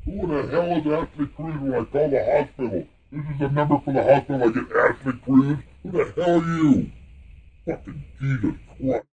Who the hell is Ashley Cruz when I call the hospital? This is the number for the hospital. I get Ashley Cruz. Who the hell are you? Fucking Jesus Christ.